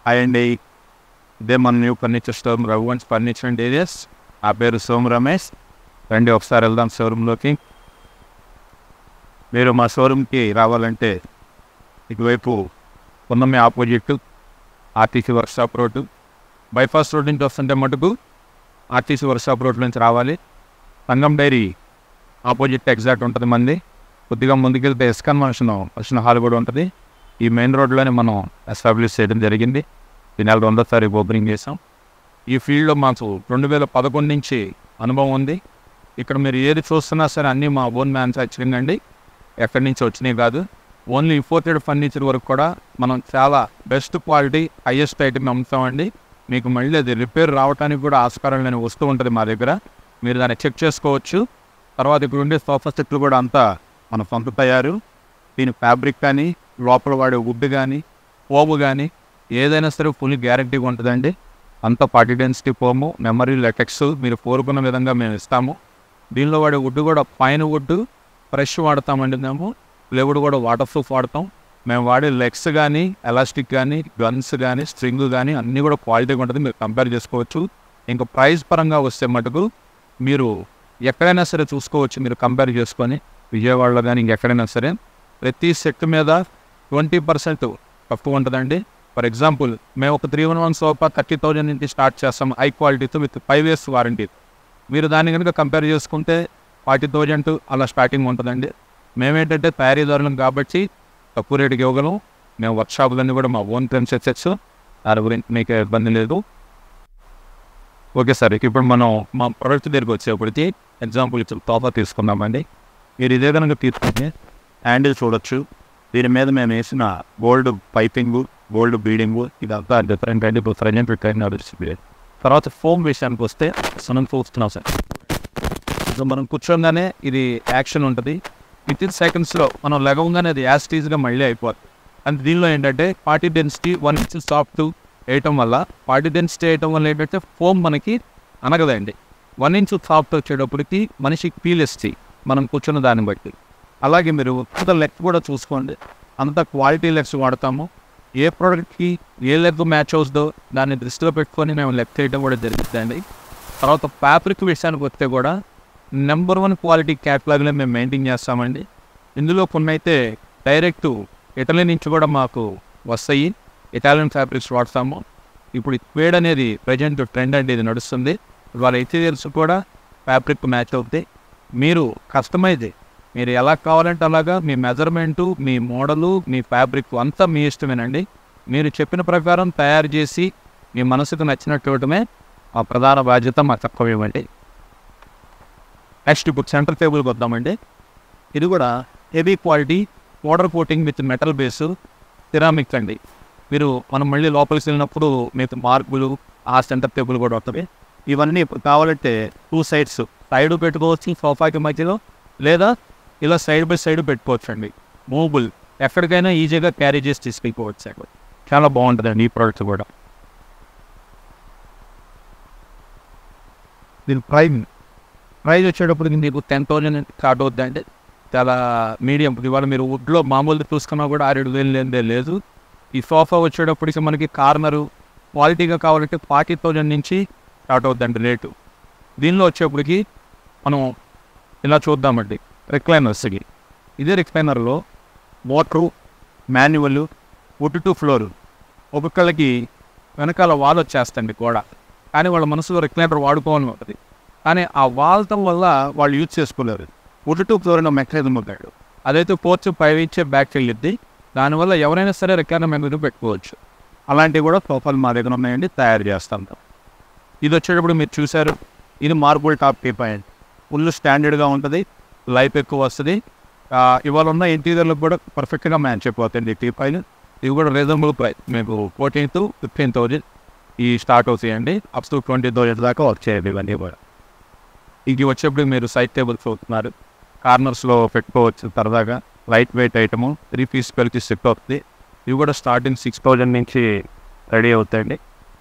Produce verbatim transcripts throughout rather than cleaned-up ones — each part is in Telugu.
హాయ్ అండి, ఇదే మన new furniture store Raghuvansh furniture and areas. నా పేరు సోము రమేష్. రండి ఒకసారి వెళ్దాం షోరూంలోకి. మీరు మా షోరూమ్కి రావాలంటే ఇటువైపు Ponnami opposite RTC workshop road, bypass road నుంచి వస్తుంటే మటుకు ఆర్టీసీ వర్క్షాప్ రోడ్ నుంచి రావాలి. సంగం డైరీ ఆపోజిట్ ఎగ్జాక్ట్ ఉంటుంది మంది. కొద్దిగా ముందుకెళ్తే ఎస్కాన్ మనుషన్ మనుషన్ హాల్ కూడా ఉంటుంది. ఈ మెయిన్ రోడ్లోనే మనం ఎస్టాబ్లిష్ చేయడం జరిగింది. ఈ నెల రెండోసారి ఓపెనింగ్ చేసాం. ఈ ఫీల్డ్లో మాకు రెండు వేల పదకొండు నుంచి అనుభవం ఉంది. ఇక్కడ మీరు ఏది చూస్తున్నా సరే అన్నీ మా ఓన్ మ్యానుఫ్యాక్చరింగ్ అండి, ఎక్కడి నుంచి వచ్చినాయి కాదు. ఓన్లీ ఇంపోర్టెడ్ ఫర్నిచర్ వరకు కూడా మనం చాలా బెస్ట్ క్వాలిటీ హైయెస్ట్ ఐటమ్ అమ్ముతామండి. మీకు మళ్ళీ అది రిపేర్ రావడానికి కూడా ఆస్కారం లేని వస్తువు ఉంటుంది మా దగ్గర. మీరు దాన్ని చెక్ చేసుకోవచ్చు. తర్వాత ఇక్కడ ఉండే సోఫా సెట్లు కూడా అంతా మన సొంత తయారు. దీని ఫ్యాబ్రిక్ కానీ లోపల వాడే వుడ్ కానీ ఫోము కానీ ఏదైనా సరే ఫుల్ గ్యారంటీగా ఉంటుందండి. అంత party density foam, memory latex మీరు కోరుకున్న విధంగా మేము ఇస్తాము. దీనిలో వాడే వుడ్ కూడా పైన వుడ్ ఫ్రెష్ వాడతామండి. మేము ప్లేవుడ్ కూడా వాటర్ ప్రూఫ్ వాడతాం. మేము వాడే లెగ్స్ కానీ ఎలాస్టిక్ కానీ గన్స్ కానీ స్ట్రింగ్ కానీ అన్నీ కూడా క్వాలిటీగా ఉంటుంది. మీరు కంపేర్ చేసుకోవచ్చు. ఇంకా ప్రైస్ పరంగా వస్తే మటుకు మీరు ఎక్కడైనా సరే చూసుకోవచ్చు. మీరు కంపేర్ చేసుకొని విజయవాడలో కానీ ఇంకెక్కడైనా సరే ప్రతి సెట్ మీద ట్వంటీ పర్సెంట్ తక్కువ ఉంటుందండి. ఫర్ ఎగ్జాంపుల్ మేము ఒక three one one sofa thirty thousand నుంచి స్టార్ట్ చేస్తాం హై క్వాలిటీతో విత్ ఫైవ్ ఇయర్స్ వారంటీ. మీరు దాన్ని కనుక కంపేర్ చేసుకుంటే ఫార్టీ థౌజండ్ అలా స్టార్టింగ్ ఉంటుందండి. మేమేంటంటే తయారీదారులం కాబట్టి తక్కువ రేటుకి ఇవ్వగలం. మేము వర్క్షాపులన్నీ కూడా మా ఓన్ ప్రెమిసెస్, దాని గురించి మీకు ఇబ్బంది లేదు. ఓకే సార్, ఇప్పుడు మనం మా ప్రొడక్ట్ దగ్గరికి వచ్చేప్పటికి ఎగ్జాంపుల్ ఇప్పుడు సోఫా తీసుకున్నామండి. మీరు ఇదే కనుక తీసుకుంటే హ్యాండిల్ చూడొచ్చు. దీని మీద మేము వేసిన గోల్డ్ పైపింగ్, గోల్డ్ బీడింగ్ ఇదంతా డిఫరెంట్ అండి. ఇప్పుడు ప్రజెంట్ ట్రైన్ నడుస్తుంది. తర్వాత ఫోమ్ విషయానికి వస్తే మనం చూస్తున్నాం సార్. సో మనం కూర్చోగానే ఇది యాక్షన్ ఉంటుంది. విత్ ఇన్ సెకండ్స్లో మనం లెగవగానే అది యాస్టీజ్గా మళ్ళీ అయిపోతుంది. అండ్ దీనిలో ఏంటంటే party density one inch soft వేయటం వల్ల పార్టీ డెన్సిటీ వేయటం వల్ల ఏంటంటే ఫోమ్ మనకి అనగదండి. వన్ ఇంచ్ సాఫ్ట్ వచ్చేటప్పటికి మనిషికి ఫీల్ ఇస్తాయి మనం కూర్చున్న దాన్ని బట్టి. అలాగే మీరు అంత లెగ్ కూడా చూసుకోండి, అంత క్వాలిటీ లెగ్స్ వాడతాము. ఏ ప్రోడక్ట్కి ఏ లెగ్ మ్యాచ్ అవుతుందో దాన్ని దృష్టిలో పెట్టుకొని మేము లెగ్ చేయడం కూడా జరుగుతుందండి. తర్వాత ఫ్యాబ్రిక్ విషయానికి వస్తే కూడా నెంబర్ వన్ క్వాలిటీ క్యాటలాగ్లో మేము మెయింటైన్ చేస్తామండి. ఇందులో కొన్ని అయితే డైరెక్ట్ ఇటలీ నుంచి కూడా మాకు వస్తాయి. ఇటాలియన్ ఫ్యాబ్రిక్స్ వాడతాము. ఇప్పుడు క్వేడ్ అనేది ప్రజెంట్ ట్రెండ్ అండి, ఇది నడుస్తుంది. వాళ్ళ ఎథీరియల్స్ కూడా ఫ్యాబ్రిక్ మ్యాచ్ అవుతాయి. మీరు కస్టమైజ్ మీరు ఎలా కావాలంటే అలాగా మీ మెజర్మెంటు, మీ మోడలు, మీ ఫ్యాబ్రిక్ అంతా మీ ఇష్టమేనండి. మీరు చెప్పిన ప్రకారం తయారు చేసి మీ మనసుకు నచ్చినట్టు ఇవ్వటమే ఆ ప్రధాన బాధ్యత. మాకు తక్కువ ఇవ్వండి. నెక్స్ట్ ఇప్పుడు సెంటర్ టేబుల్కి వద్దామండి. ఇది కూడా heavy quality powder coating with metal base ceramic అండి. మీరు మనం మళ్ళీ లోపలికి వెళ్ళినప్పుడు మీకు మార్బులు ఆ సెంటర్ టేబుల్ కూడా వస్తుంది. ఇవన్నీ ఇప్పుడు కావాలంటే టూ సైడ్స్ సైడ్ పెట్టుకోవచ్చు సోఫాకి మధ్యలో, లేదా ఇలా సైడ్ బై సైడ్ పెట్టుకోవచ్చు అండి. మూవబుల్ ఎక్కడికైనా ఈజీగా క్యారీ చేసి తీసుకెళ్ళిపోవచ్చు. అక్కడ చాలా బాగుంటుందండి ఈ ప్రోడక్ట్ కూడా. దీని ప్రైమ్ ప్రైజ్ వచ్చేటప్పటికి మీకు టెన్ థౌజండ్ స్టార్ట్ అవుతుందండి. చాలా మీడియం. ఇవాళ మీరు వుడ్లో మామూలు చూసుకున్నా కూడా ఆరేడు వేలు లేదే లేదు. ఈ సోఫా వచ్చేటప్పటికి మనకి కార్నరు క్వాలిటీగా కావాలంటే ఫార్టీ థౌజండ్ నుంచి స్టార్ట్ అవుతుందండి రేటు. దీనిలో వచ్చేప్పటికి మనం ఇలా చూద్దామండి రిక్లైనర్స్కి. ఇదే రిక్లైనర్లో motor, manual, wood to floor, ఒక్కొక్కళ్ళకి వెనకాల వాల్ వచ్చేస్తండి గోడ. కానీ వాళ్ళ మనసులో రిక్లైనర్ వాడుకోవాలని ఉంటుంది. కానీ ఆ వాల్తం వల్ల వాళ్ళు యూజ్ చేసుకోలేరు. వుడ్ టు ఫ్లోర్ అనే మెకానిజం ఉంటాడు. అదైతే పోర్చు పైవి ఇచ్చే బ్యాక్ వెళ్ళిద్ది. దానివల్ల ఎవరైనా సరే రిక్లైనర్ మీద పెట్టుకోవచ్చు. అలాంటివి కూడా సోఫాలు మా దగ్గర ఉన్నాయండి, తయారు చేస్తాం. ఇది వచ్చేటప్పుడు మీరు చూసారు, ఇది మార్బుల్ టాప్ టీప్ అయ్యండి. ఫుల్ స్టాండర్డ్గా ఉంటుంది, లైఫ్ ఎక్కువ వస్తుంది. ఇవాళ ఉన్న ఇంటీరియర్లకు కూడా పర్ఫెక్ట్గా మ్యాచ్ అయిపోతుంది ఈ టీపాయిలు. ఇవి కూడా రీజనబుల్ ప్రైస్. మీకు ఫోర్టీన్ టు ఫిఫ్టీన్ థౌజండ్ ఈ స్టార్ట్ అవుతాయండి. అప్ టు ట్వంటీ థౌజండ్ దాకా వచ్చేయండి ఇవన్నీ కూడా. ఇది వచ్చేప్పుడు మీరు సైడ్ టేబుల్స్ అవుతున్నారు, కార్నర్స్లో పెట్టుకోవచ్చు సరదాగా. Light weight item, three piece కలిసి సెట్ అవుతుంది. ఇవి కూడా స్టార్టింగ్ సిక్స్ థౌజండ్ నుంచి రెడీ అవుతాయండి.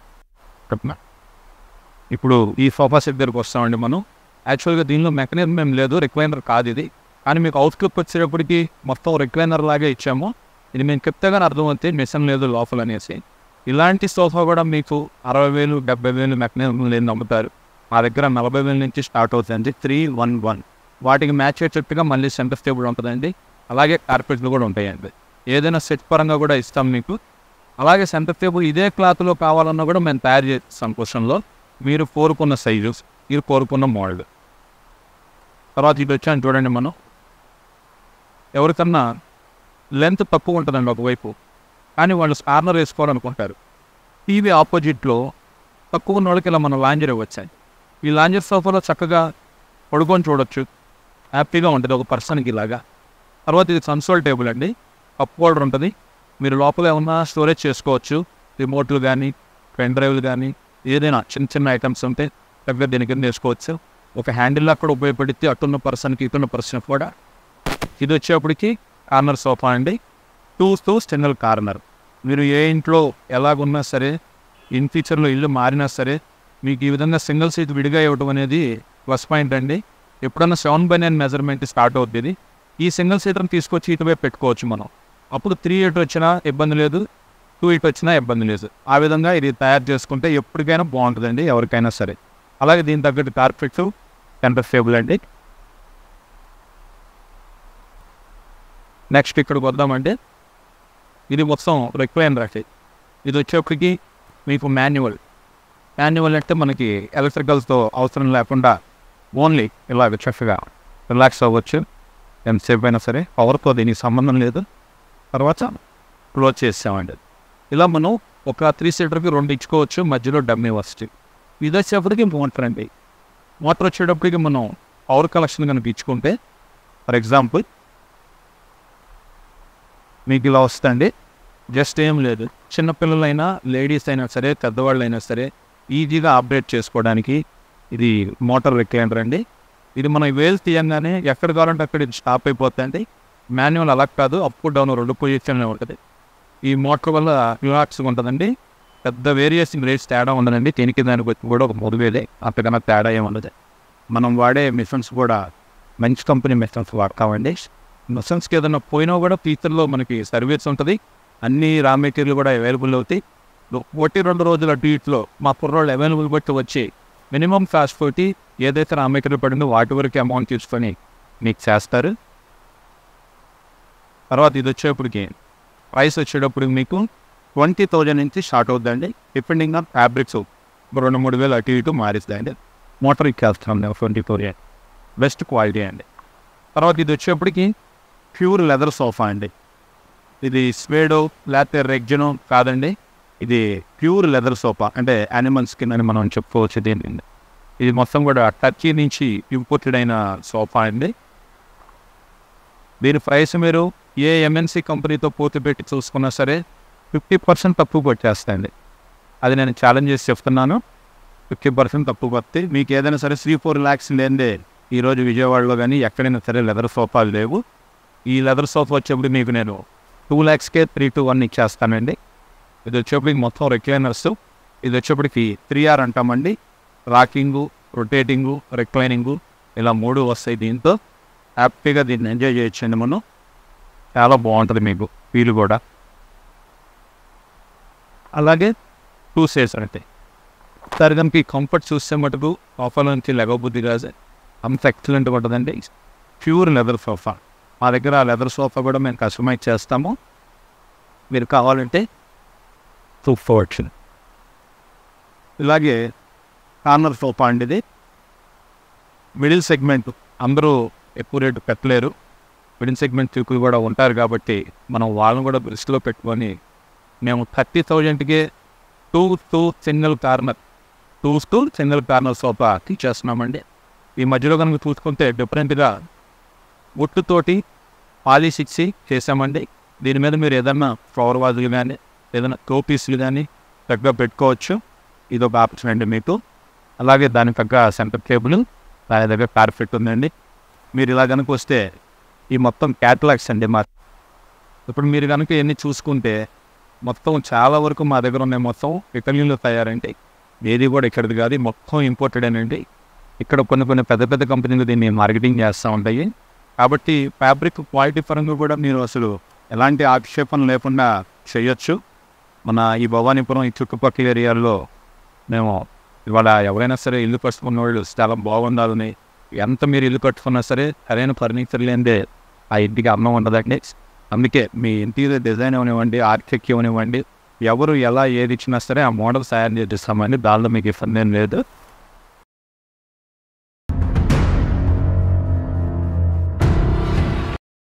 ఇప్పుడు ఈ సోఫా సెట్ దగ్గరికి వస్తామండి మనం. యాక్చువల్గా దీనిలో మెకానిజం ఏం లేదు, రిక్లైనర్ కాదు ఇది. కానీ మీకు అవుట్లుక్ వచ్చేటప్పటికి మొత్తం రిక్లైనర్ లాగే ఇచ్చాము. ఇది మేము చెప్తే కానీ అర్థమవుతుంది మిషన్ లేదు లోపల అనేసి. ఇలాంటి సోఫా కూడా మీకు అరవై వేలు డెబ్బై వేలు మెకానిజం లేని అమ్ముతారు. మా దగ్గర నలభై వేల నుంచి స్టార్ట్ అవుతుందండి. త్రీ వన్ వన్ వాటికి మ్యాచ్ అయ్యేటట్టుగా మళ్ళీ సెంటర్ టేబుల్ ఉంటుందండి. అలాగే కార్పెట్లు కూడా ఉంటాయండి. ఏదైనా సెట్ పరంగా కూడా ఇస్తాం మీకు. అలాగే సెంటర్ టేబుల్ ఇదే క్లాత్లో కావాలన్నా కూడా మేము తయారు చేస్తాం క్వశ్చన్లో. మీరు కోరుకున్న సైజు, మీరు కోరుకున్న మోడల్. తర్వాత ఇది వచ్చాను చూడండి, మనం ఎవరికన్నా లెంత్ తక్కువ ఉంటుందండి ఒకవైపు, కానీ వాళ్ళు కార్నర్ వేసుకోవాలనుకుంటారు. టీవీ ఆపోజిట్లో తక్కువ ఉన్న వాళ్ళకి ఇలా మనం లాంజర్ ఇవ్వచ్చాయి. ఈ లాంజర్ సోఫాలో చక్కగా పడుకొని చూడొచ్చు, హ్యాపీగా ఉంటుంది ఒక పర్సన్కి ఇలాగా. తర్వాత ఇది కన్సోల్ టేబుల్ అండి. కప్ హోల్డర్ ఉంటుంది. మీరు లోపల ఏమన్నా స్టోరేజ్ చేసుకోవచ్చు. రిమోట్లు కానీ, పెన్ డ్రైవ్లు కానీ, ఏదైనా చిన్న చిన్న ఐటమ్స్ ఉంటే దగ్గర దీని కింద వేసుకోవచ్చు. ఒక హ్యాండిల్ అక్కడ ఉపయోగపడితే అటున్న పర్సన్కి ఇటున్న పర్సన్ కూడా. ఇది వచ్చేప్పటికి కార్నర్ సోఫా అండి. Two two single corner. మీరు ఏ ఇంట్లో ఎలాగున్నా సరే, ఇన్ ఫ్యూచర్లో ఇల్లు మారినా సరే, మీకు ఈ విధంగా సింగిల్ సీట్ విడిగా ఇవ్వడం అనేది ప్లస్ పాయింట్ అండి. ఎప్పుడన్నా seven by nine measurement start అవుతుంది. ఈ సింగిల్ సీటర్ని తీసుకొచ్చి ఇటువైపు పెట్టుకోవచ్చు మనం. అప్పుడు త్రీ ఎయిట్ వచ్చినా ఇబ్బంది లేదు, టూ ఎయిట్ వచ్చినా ఇబ్బంది లేదు. ఆ విధంగా ఇది తయారు చేసుకుంటే ఎప్పటికైనా బాగుంటుందండి ఎవరికైనా సరే. అలాగే దీని తగ్గట్టు కార్పెట్ సెంటర్ టేబుల్ అండి. నెక్స్ట్ ఇక్కడికి వద్దామంటే ఇది మొత్తం రిక్లైనర్ అండి. ఇది వచ్చేప్పటికి మీకు మాన్యువల్. మాన్యువల్ అంటే మనకి ఎలక్ట్రికల్స్తో అవసరం లేకుండా ఓన్లీ ఇలాగ చక్కగా రిలాక్స్ అవ్వచ్చు ఎంతసేపు అయినా సరే. పవర్తో దీనికి సంబంధం లేదు. తర్వాత క్లోజ్ చేసామండి. ఇలా మనం ఒక త్రీ సీటర్కి రెండు ఇచ్చుకోవచ్చు, మధ్యలో డమ్మీ వస్తుంది. ఇది వచ్చేప్పటికి మోటార్ అండి. మోటార్ వచ్చేటప్పటికి మనం పవర్ కలెక్షన్ కనుక ఇచ్చుకుంటే, ఫర్ ఎగ్జాంపుల్ మీకు ఇలా వస్తుంది. జస్ట్ ఏం లేదు, చిన్నపిల్లలైనా లేడీస్ అయినా సరే, పెద్దవాళ్ళు అయినా సరే ఈజీగా ఆపరేట్ చేసుకోవడానికి ఇది మోటార్ రిక్లైనర్ అండి. ఇది మనం వేలు తీయంగానే ఎక్కడ కావాలంటే అక్కడ ఇది స్టాప్ అయిపోతుంది. మాన్యువల్ అలా కాదు, అప్ డౌన్ రెండు పొజిషన్లో ఉంటుంది. ఈ మోటార్ వల్ల రిలాక్స్గా ఉంటుందండి. పెద్ద వేరియేషన్ రేట్స్ తేడా ఉండదండి. దీనికి దానికి వచ్చి కూడా ఒక మూడు వేలే, అంతకన్నా తేడా ఏముండదు. మనం వాడే మిషన్స్ కూడా మంచి కంపెనీ మిషన్స్ వాడతామండి. మిషన్స్కి ఏదైనా పోయినా కూడా ఫ్యూచర్లో మనకి సర్వీస్ ఉంటుంది. అన్ని రా మెటీరియల్ కూడా అవైలబుల్ అవుతాయి. ఒకటి రెండు రోజుల డ్యూట్లో మా కుర్రోళ్ళు అవైలబుల్ బట్టి వచ్చి మినిమం కాస్ట్ తోటి ఏదైతే రా మెటీరియల్ పడిందో వాటి వరకు అమౌంట్ తీసుకొని మీకు చేస్తారు. తర్వాత ఇది వచ్చేప్పటికి ప్రైస్ వచ్చేటప్పుడు మీకు ట్వంటీ థౌజండ్ నుంచి స్టార్ట్ అవుతుందండి. డిపెండింగ్ ఆన్ ఫ్యాబ్రిక్స్ రెండు మూడు వేలు అటు ఇటు మారిస్తుందండి. మోటార్ ఇచ్చేస్తాం ట్వంటీ థౌజండ్ బెస్ట్ క్వాలిటీ అండి. తర్వాత ఇది వచ్చేప్పటికి ప్యూర్ లెదర్ సోఫా అండి. ఇది స్వేడో లేకపోతే రెగ్జినో కాదండి, ఇది ప్యూర్ లెదర్ సోఫా. అంటే యానిమల్ స్కిన్ అని మనం చెప్పుకోవచ్చు దీన్ని. ఇది మొత్తం కూడా టర్కీ నుంచి ఇంపోర్టెడ్ అయిన సోఫా అండి. దీని ప్రైస్ మీరు ఏ ఎంఎన్సీ కంపెనీతో పోటీ పెట్టి చూసుకున్నా సరే ఫిఫ్టీ పర్సెంట్ తక్కువ కొట్టేస్తాయండి. అది నేను ఛాలెంజ్ చేసి చెప్తున్నాను. ఫిఫ్టీ పర్సెంట్ తక్కువ కొట్టి మీకు ఏదైనా సరే త్రీ ఫోర్ ల్యాక్స్ లేదే ఈరోజు విజయవాడలో కానీ ఎక్కడైనా సరే లెదర్ సోఫాలు లేవు. ఈ లెదర్ సోఫా వచ్చేప్పుడు మీకు నేను టూ ల్యాక్స్కే త్రీ టు వన్ ఇచ్చేస్తానండి. ఇది వచ్చేప్పటికి మొత్తం రిక్లైనర్స్. ఇది వచ్చేప్పటికి త్రీ ఆర్ అంటామండి. రాకింగు, రొటేటింగు, రిక్లైనింగు ఇలా మూడు వస్తాయి. దీంతో హ్యాపీగా దీన్ని ఎంజాయ్ చేయొచ్చండి మనం. చాలా బాగుంటుంది మీకు ఫీల్ కూడా. అలాగే టూ సేర్స్ అంటే సరే దానికి కంఫర్ట్ చూస్తే మటుకు సోఫాలో నుంచి లెగబుద్ధి కాదు, అంత ఎక్సలెంట్గా ఉంటుందండి. Pure leather sofa. మా దగ్గర ఆ లెదర్ సోఫా కూడా మేము కస్టమైజ్ చేస్తాము. మీరు కావాలంటే చూసుకోవచ్చు. ఇలాగే కార్నర్ సోఫా అండి. ఇది మిడిల్ సెగ్మెంట్ అందరూ ఎక్కువ రేటు పెట్టలేరు. మిడిల్ సెగ్మెంట్ పీపుల్ కూడా ఉంటారు కాబట్టి మనం వాళ్ళని కూడా దృష్టిలో పెట్టుకొని మేము థర్టీ థౌజండ్కే two two single corner two two single corner sofa తీసేస్తున్నామండి. ఈ మధ్యలో కనుక చూసుకుంటే డిఫరెంట్గా ఒట్టుతోటి పాలిష్ ఇచ్చి చేసామండి. దీని మీద మీరు ఏదన్నా ఫ్లవర్ వాజులు కానీ ఏదైనా టోపీస్లు కానీ తగ్గ పెట్టుకోవచ్చు. ఇది ఒక ఆప్షన్ అండి మీకు. అలాగే దాని తగ్గ సెంటర్ టేబుల్, దాని దగ్గర కార్పెట్ ఉందండి. మీరు ఇలా కనుక వస్తే ఈ మొత్తం క్యాటలాగ్స్ అండి మా. ఇప్పుడు మీరు కనుక ఇవన్నీ చూసుకుంటే మొత్తం చాలా వరకు మా దగ్గర ఉన్నాయి. మొత్తం ఇటలీలో తయారండి. ఏది కూడా ఇక్కడిది కాదు, మొత్తం ఇంపోర్టెడ్ అనండి. ఇక్కడ కొన్ని కొన్ని పెద్ద పెద్ద కంపెనీలు దీన్ని మార్కెటింగ్ చేస్తూ ఉంటాయి. కాబట్టి ఫ్యాబ్రిక్ క్వాలిటీ పరంగా కూడా మీరు అసలు ఎలాంటి ఆక్షేపణ లేకుండా చేయొచ్చు. మన ఈ భవానీపురం ఈ చుట్టుపక్కల ఏరియాల్లో మేము ఇవాళ ఎవరైనా సరే ఇల్లు కట్టుకున్న వాళ్ళు చాలా బాగుండాలని, ఎంత మీరు ఇల్లు కట్టుకున్నా సరే సరైన ఫర్నిచర్ లేనిదే ఆ ఇంటికి అందం ఉండదండి. అందుకే మీ ఇంటీరియర్ డిజైన్ అవనివ్వండి, ఆర్కిటెక్ట్ అవనివ్వండి, ఎవరు ఎలా ఏది ఇచ్చినా సరే ఆ మోడల్ తయారు చేపిస్తామండి. దానిలో మీకు ఇబ్బంది ఏం లేదు.